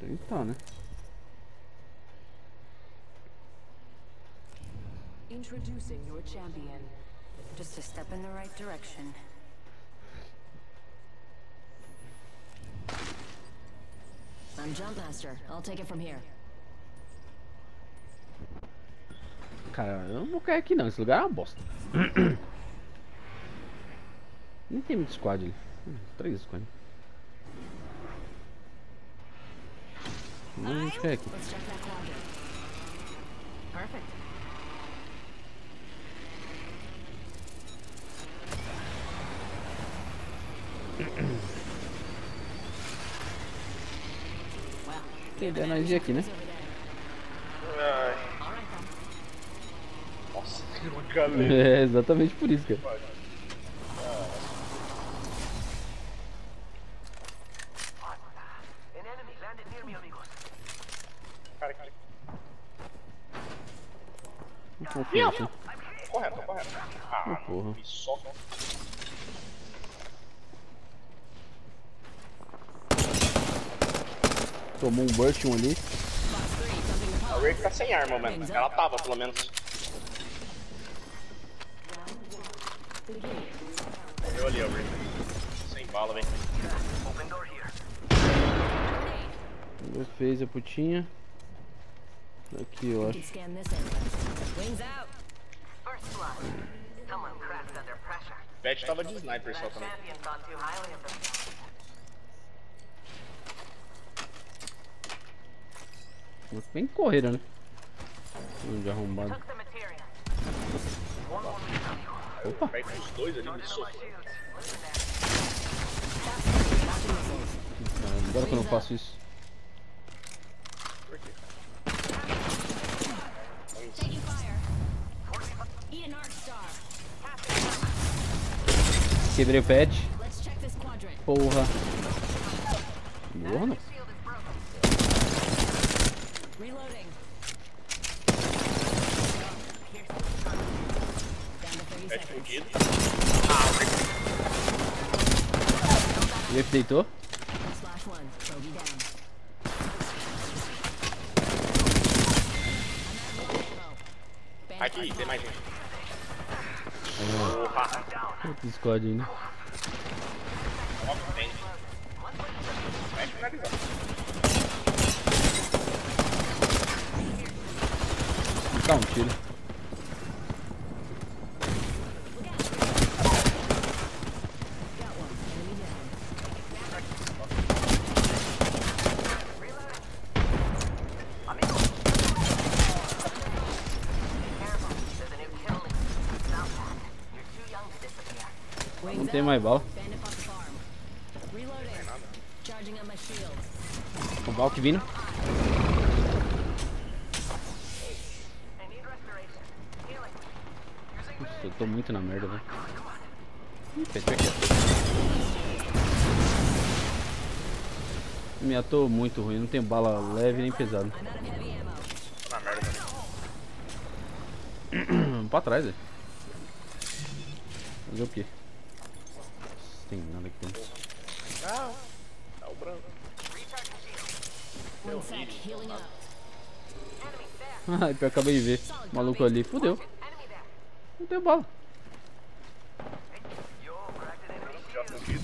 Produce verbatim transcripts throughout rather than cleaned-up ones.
Então, né? Introducing your champion. Just a step in the right direction. I'm Jump Master. I'll take it from here. Cara, eu não vou cair aqui não, esse lugar é uma bosta. Nem tem muito squad ali. Hum, três squad. Não vamos cair aqui. Let's check that quadrant. Perfect. Tem ideia nós ir aqui, né? Ai. Nossa, tem uma galera. É exatamente por isso, cara. Cara, que... Não confio assim. Correto, tô correto. Ah, porra. me soca. Tomou um burst um ali. A Ray tá sem arma, mano. Ela tava, pelo menos. Morreu ali, a Ray. Sem bala, velho. Fez a putinha. Aqui, eu acho. Pet tava de sniper só também. Bem correram, né? De arrombado. Opa! Vai com os dois ali, me soca. Ah, agora que eu não faço isso. Por quê? Quebrei o pet. Porra. Porra, não. Pet fudido. O F deitou. Aqui, tem mais gente. Ah, Porra. outro squad ainda. Ó, tem. Vai finalizar. Dá um tiro. Não tem mais bala. O Valk vindo. Nossa, eu tô muito na merda, velho. Ih, perdeu aqui. Me atou muito ruim, não tem bala leve nem pesada. Tô na merda também. Vamos pra trás, velho. Fazer o quê? Não tem nada aqui dentro. Ah, tá o branco. Ai, pior que eu acabei de ver. O maluco ali, fudeu. Não tem bala. Já fudido.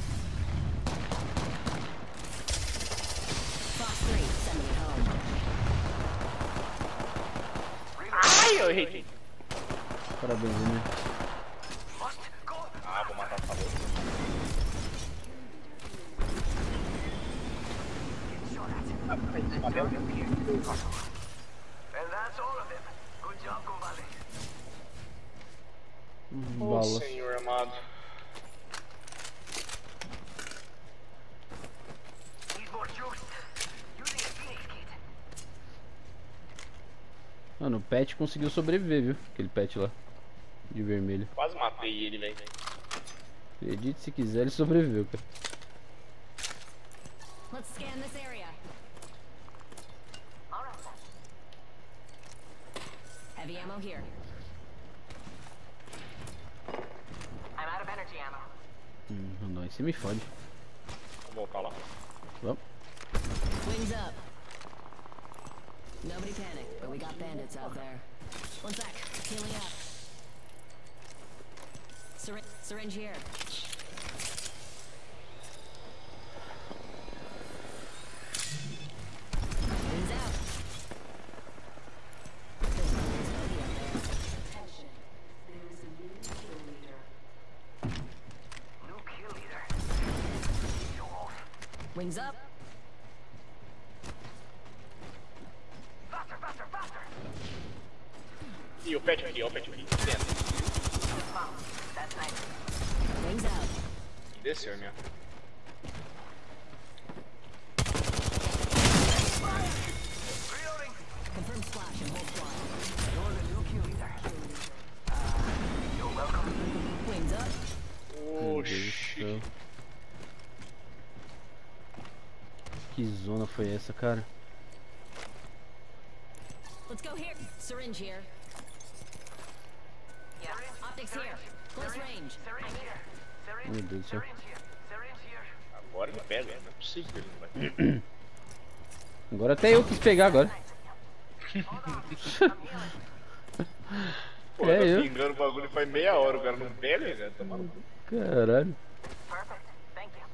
Ai, eu errei. Parabéns, né? Ah, vou matar essa louca. Oh, Bala. Senhor amado. Mano, o pet conseguiu sobreviver, viu? Aquele pet lá. De vermelho. Quase matei ele, velho. Acredite se quiser, ele sobreviveu, cara. Let's scan this area. Heavy ammo here. I'm out of energy ammo. Hum, não, aí você me fode. Vou voltar lá. Vamos. Wings up. Nobody panic, but we got bandits out there. One sec, healing up. Syr syringe here. Wings out. There's nobody out there. Attention, there is a new kill leader. New kill leader. Show off. Wings up. Faster, faster, faster. E o pet aqui, ó, o pet aqui. Dentro. That's nice. Wings out. Desceu, minha. Reloading. Confirm splash and hold squad. You're the new kill leader. Uh, you're welcome. Wings up. Meu Deus do Oxi. céu. Que zona foi essa, cara? Let's go here. Syringe here. Yeah. Optics here. Close range. Syringe here. Syringe, Meu Deus do céu. syringe here. Syringe here. Agora ele pega, não é possível que ele não vai. Agora até eu quis pegar agora. Pô, É, tá eu. pingando o bagulho faz meia hora, o cara não pega, cara. Tá maluco. Caralho. Perfect. Thank you.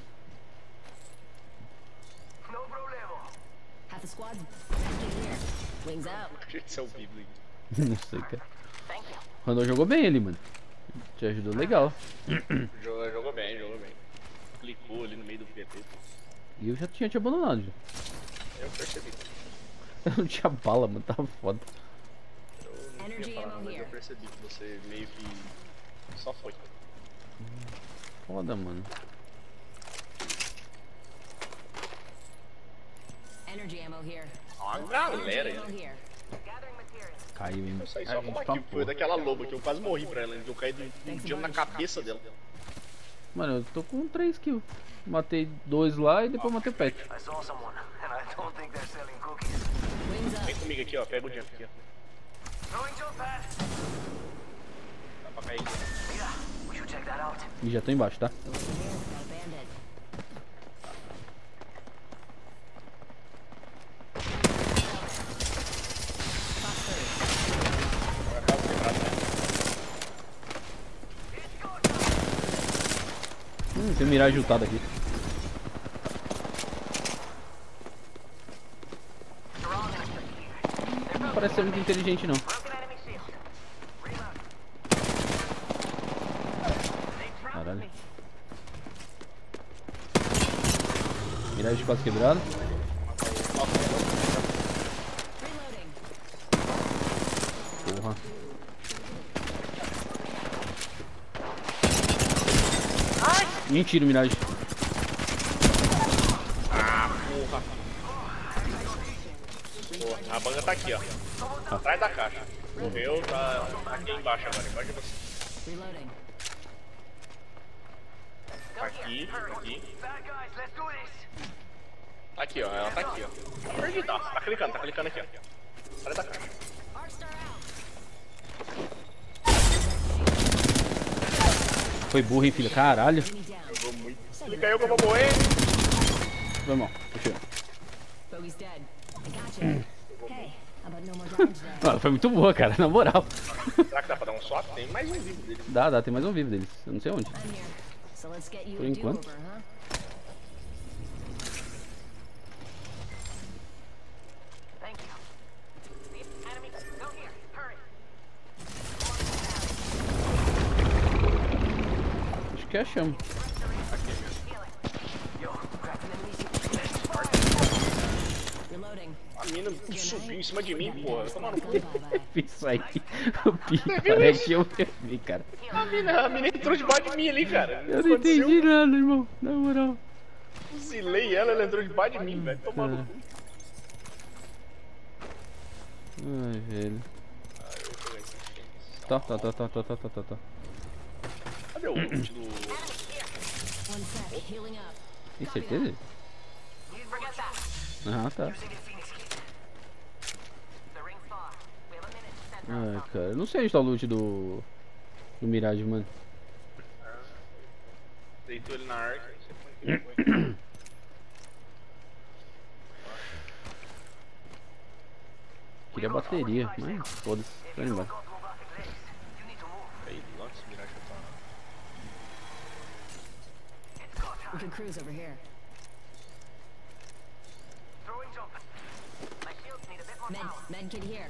No problema. Half the squad's back in here. Wings out. Deixa de ser o Bíblia. Não sei, cara. Thank you. Randall jogou bem ali, mano. Te ajudou legal. Jogou, jogou bem, jogou bem. Clicou ali no meio do P T. E eu já tinha te abandonado já. Eu percebi. Eu não tinha bala, mano. Tava foda. Eu não Energy queria falar, ammo mas eu here. percebi que você meio que só foi. Foda, mano. Energy ammo here. Uma galera Energy ammo aí. here. Gathering materials. Caiu, hein? Eu saí É, só com uma tá kill, foi daquela loba que eu quase morri pra ela, que eu caí de um tiro na cabeça dela. Mano, eu tô com três kills. Matei dois lá e depois matei o pet. I saw someone, and I don't think they're selling cookies. Wings up. Vem comigo aqui, ó, pega o jump aqui, ó. Throwing jump pad. Dá pra cair aqui. Mira, we should check that out. E já tô embaixo, tá? Over here, got a bandit. Vai acabar quebrado, né? Hum, tem um miragem ultado aqui. Não parece ser muito inteligente, não. Broken enemy shield. Reload. They trapped Caralho. me. Miragem quase quebrado. Reloading. Porra. Mentira, miragem. Ah, porra. Porra, a banga tá aqui, ó. Atrás da caixa. Morreu, tá aqui embaixo agora, embaixo de você. Reloading. Aqui, aqui. Bad guys, let's do this. Tá aqui, ó. Ela tá aqui, ó. Tá perdida. Tá clicando, tá clicando aqui, ó. Atrás da caixa. Arcstar out. Foi burro, hein, filha? Caralho. Enemy down. Jogou muito. Clica aí que eu vou morrer. Foi mal. Deixa eu... Bogey's dead. I got you. Hey, how about no more damage there? Ah, foi muito boa, cara. Na moral. Será que dá pra dar um swap? Tem mais um vivo dele. Dá, dá. Tem mais um vivo deles. Eu não sei onde. I'm here. So let's get you Por a enquanto. do-over, huh? Thank you. Enemy, go here. Hurry. Acho que achamos. Healing. Yo, cracked an enemy shield. Reloading. A mina subiu em cima de mim, porra. Eu tô maluco. Bye bye. Isso aí. O pico parece que eu vi, cara. A mina, a mina entrou debaixo de mim ali, cara. Eu não entendi nada, irmão. Na moral. Fuzilei ela, ela entrou debaixo de mim, velho. Tô maluco. Ai, velho. Tá, tá, tá, tá, tá, tá, tá, tá, tá. Cadê o ult do... One sec. Healing up. Tem certeza? You forget that. Ah, tá. Using a Phoenix kit. The ring's far. We have a minute to send Ai, out. cara. Eu não sei onde tá o loot do... Do Mirage, mano. Deitou ele na arca. Não sei quanto que foi. queria bateria, mas foda-se, tô indo embora. Aí, lança o Mirage pra We can cruise over here. Med, med kit here.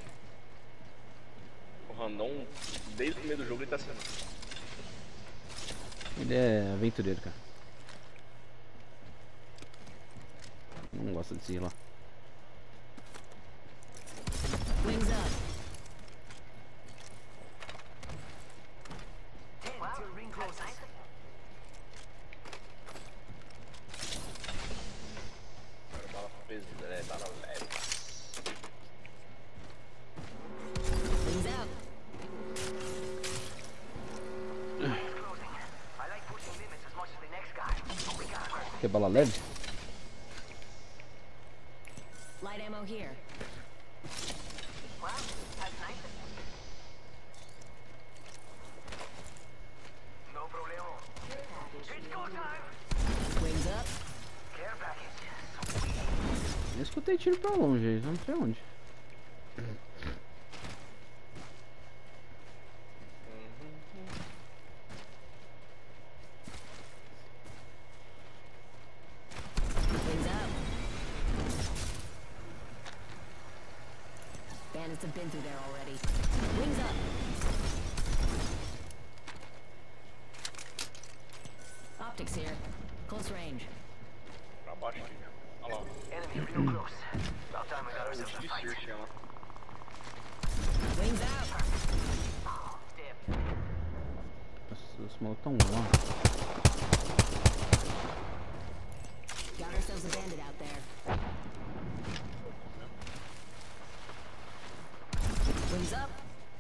O Randon, desde o começo do jogo, ele tá assim. Ele é aventureiro, cara. Não gosta de se ir lá. Wings up. Agora bala pesada, é bala leve. Wings out. Quer bala leve? Light ammo here. Wings up. Eu escutei tiro pra longe aí, não sei onde. Wings up. Bandits have been through there already. Wings up. Optics here. Close range. Pra baixo aqui. Olha lá. O ult de Search, ela. Wings out. Nossa, os malucos tão lá. Got ourselves a bandit out there. Wings up.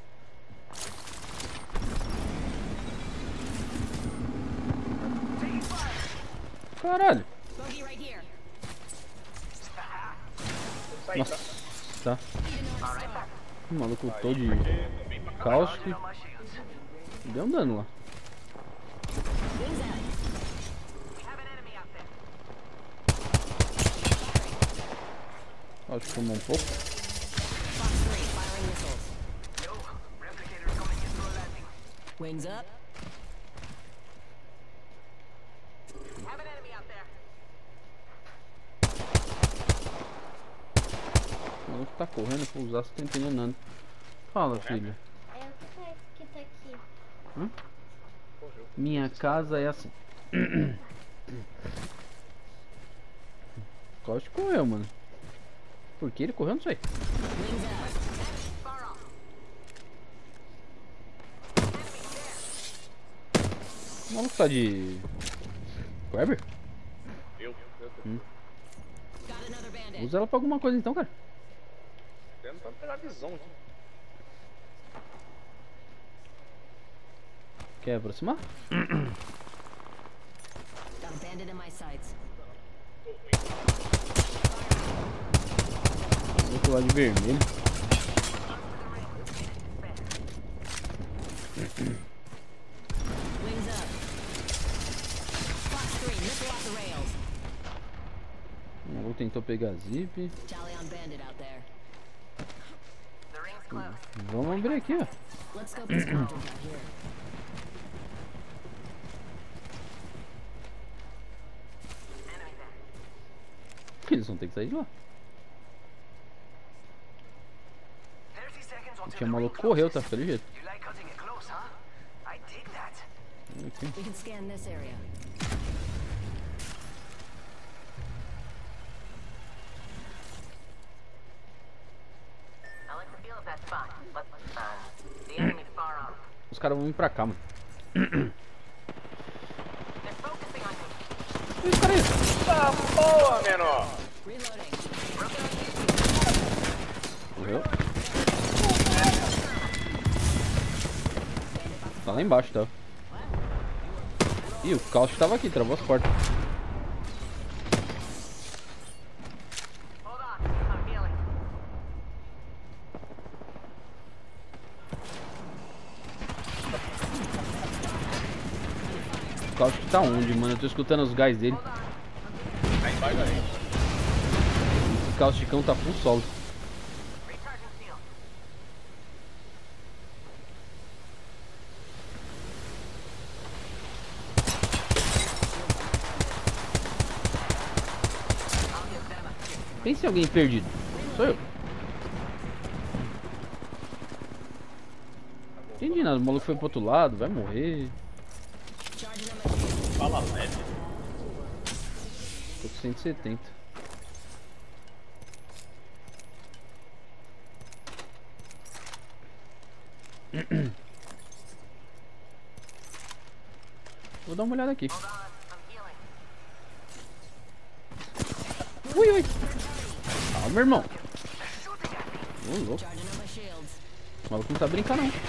Caralho! Bogey right here. Sai, Nossa, tá? tá. O maluco todo de cáustico. Deu um dano lá. Wings out. Acho que tomou um pouco. Fox three firing missiles. Wings up. O maluco tá correndo pro usar, você tá entendendo nada. Fala, filho. É o que tá escrito aqui. Hã? Minha casa é assim. Cáustico correu, mano. Por que ele correu? Não sei. Wings out. O maluco tá de. Weber? Eu, eu tô Hum. Got another bandit. Usa ela pra alguma coisa então, cara. tentando pegar a visão aqui. Quer aproximar? Got a bandit in my sights. Outro lá de vermelho. Wings up. Fox three missile off the rails. O maluco tentou pegar a zip. Tally on bandit out there. Vamos abrir aqui, ó. Let's scope this quadrant out here. Eles vão ter que sair de lá. Tinha maluco correu, tá? Pelo jeito. Aqui. We can scan this area. I like the feel of that spot, but uh, the enemy's far off. Os caras vão vir pra cá, mano. They're focusing on me. Ih, cara, isso. Tá boa, menor! Reloading. Morreu. Tá lá embaixo, tá? Ih, o cáustico tava aqui, travou as portas. Hold on, I'm healing. O cáustico tá onde, mano? Eu tô escutando os gás dele. Aí embaixo aí. Esse cáusticão tá full solo. Recharging shield. Pensa em alguém perdido. Sou eu. Entendi nada, o maluco foi pro outro lado, vai morrer. Fala leve. Tô com cento e setenta. Vou dar uma olhada aqui. Ui, ui. Ah, meu irmão. Ô, louco. O maluco não tá brincando, não.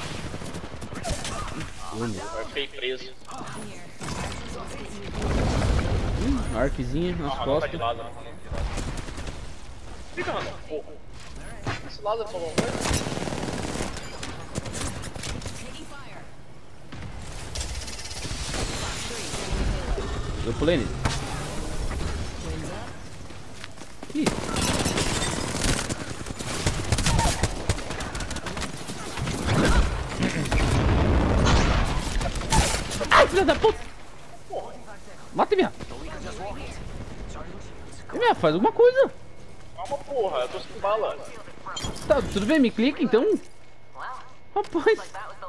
Ô, louco. Eu fiquei preso. Hum, arquezinha nas Ah, não tá de costas. lado. Fica, mano. Porra. Esse lado falou uma coisa. Eu pulei nele. Ih. Ai, filha da puta! Mata minha! Minha, faz alguma coisa! Calma, porra. Eu tô sem bala. Tá, tudo bem? Me clica então. Rapaz!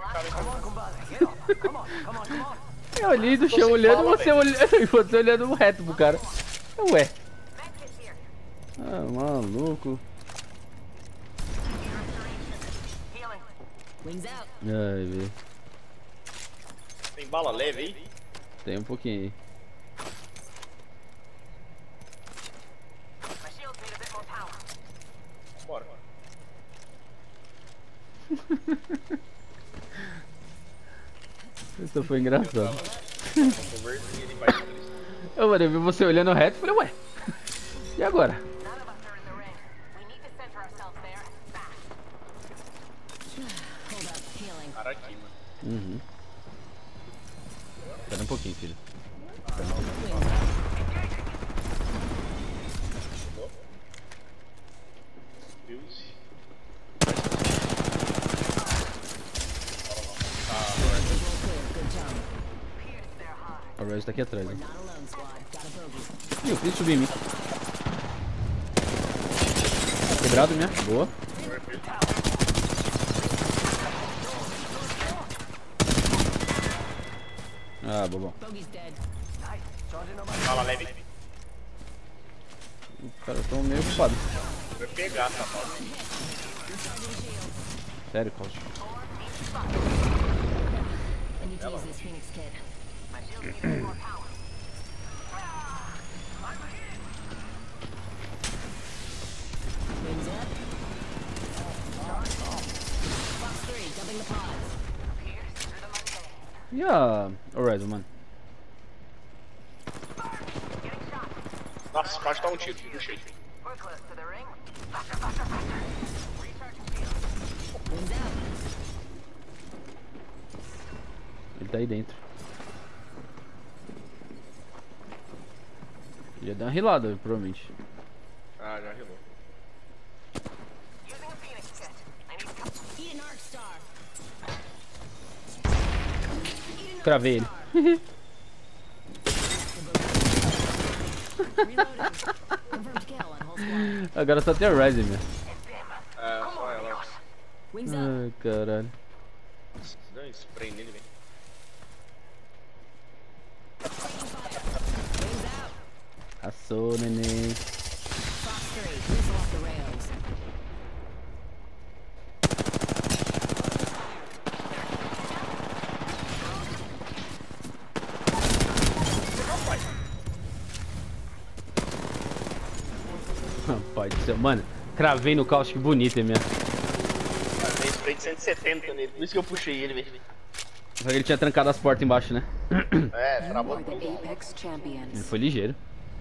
Eu olhei do chão olhando e você olhando, e você olhando reto pro cara. Ué. Ah, maluco. Ai, velho. Tem bala leve aí? Tem um pouquinho aí. Bora. Isso foi engraçado. Conversa e ele vai. Eu, mano, eu vi você olhando reto e falei, ué. E agora? Cara aqui, mano. Uhum. Espera um pouquinho, filho. Deus. A Rose tá aqui atrás, né? Ih, eu fiz subir em mim. Quebrado, minha. Boa. Ah, bobão. Bala leve. Os caras tão meio ocupados. Vai pegar, safado. Sério, Caos. E a Horizon, mano? Nossa, pode dar um tiro. Puxei. Ele tá aí dentro. Ele ia dar uma rilada, provavelmente. Ah, já rilou. Cravei ele. Agora só tem a Ryzen, meu. É, só ela. Ai, caralho. Dá um spray nele, velho. Passou, neném. Rapaz do céu, mano, cravei no caos, que bonito, hein, minha. Tem spray de cento e setenta nele, por isso que eu puxei ele, velho. Só que ele tinha trancado as portas embaixo, né? É, You travou are the tudo. Apex Ele champions. foi ligeiro.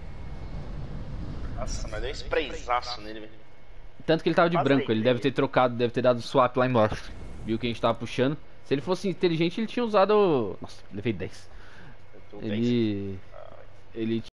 Nossa, mas deu um sprayzaço nele, velho. Tanto que ele tava de Quase branco, ele deitei. deve ter trocado, deve ter dado swap lá embaixo. Viu que a gente tava puxando. Se ele fosse inteligente, ele tinha usado. Nossa, levei dez. Eu tô dez. Ele. Ele